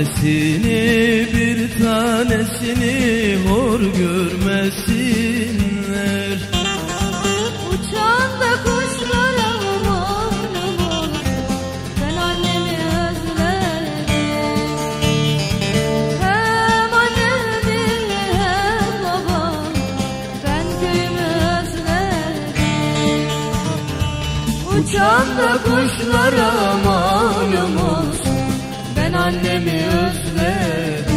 Annesini bir tanesini hor görmesinler. Uçan da kuşlara malum ol, ben annemi özledim. Hem annemi hem babam, ben köyümü özledim. Uçan da kuşlara malum olsun, ben annemi özledim.